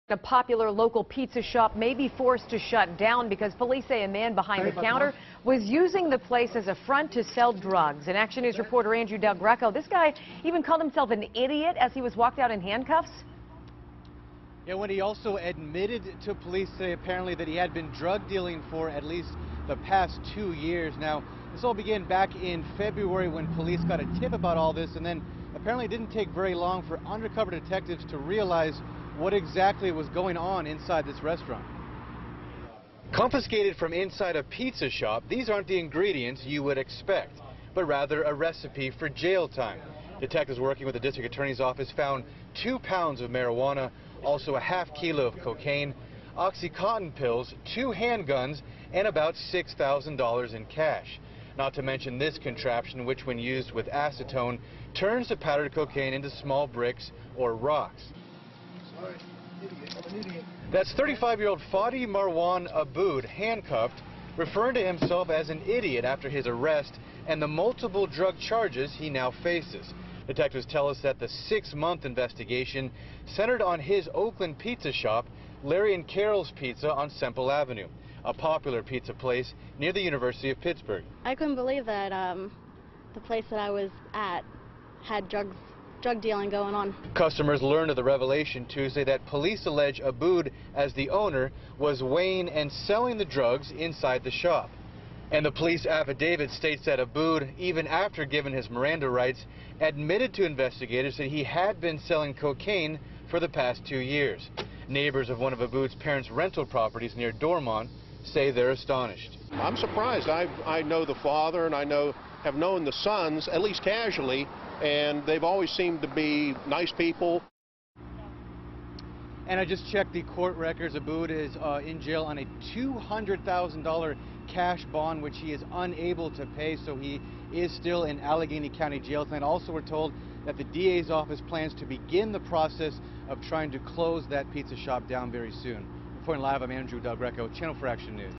A popular local pizza shop may be forced to shut down because police say a man behind the counter was using the place as a front to sell drugs. And Action News reporter Andrew Del Greco, this guy even called himself an idiot as he was walked out in handcuffs. Yeah, when he also admitted to police today apparently that he had been drug dealing for at least the past 2 years. Now, this all began back in February when police got a tip about all this, and then apparently it didn't take very long for undercover detectives to realize what exactly was going on inside this restaurant. Confiscated from inside a pizza shop, these aren't the ingredients you would expect, but rather a recipe for jail time. Detectives working with the district attorney's office found 2 pounds of marijuana, also a ½ kilo of cocaine, Oxycontin pills, 2 handguns, and about $6,000 in cash. Not to mention this contraption, which when used with acetone, turns the powdered cocaine into small bricks or rocks. That's 35-year-old Fadi Aboud handcuffed, referring to himself as an idiot after his arrest and the multiple drug charges he now faces. Detectives tell us that the 6-month investigation centered on his Oakland pizza shop, Larry and Carol's Pizza on Semple Avenue, a popular pizza place near the University of Pittsburgh. I couldn't believe that the place that I was at had drug dealing going on. Customers learned of the revelation Tuesday that police allege Aboud, as the owner, was weighing and selling the drugs inside the shop. And the police affidavit states that Aboud, even after given his Miranda rights, admitted to investigators that he had been selling cocaine for the past 2 years. Neighbors of one of Aboud's parents' rental properties near Dormont say they're astonished. I'm surprised. I know the father and have known the sons, at least casually, and they've always seemed to be nice people. And I just checked the court records. Aboud is in jail on a $200,000 cash bond, which he is unable to pay, so he is still in Allegheny County Jail tonight. Also, we're told that the DA's office plans to begin the process of trying to close that pizza shop down very soon. Reporting live, I'm Andrew Del Greco, Channel 4 Action News.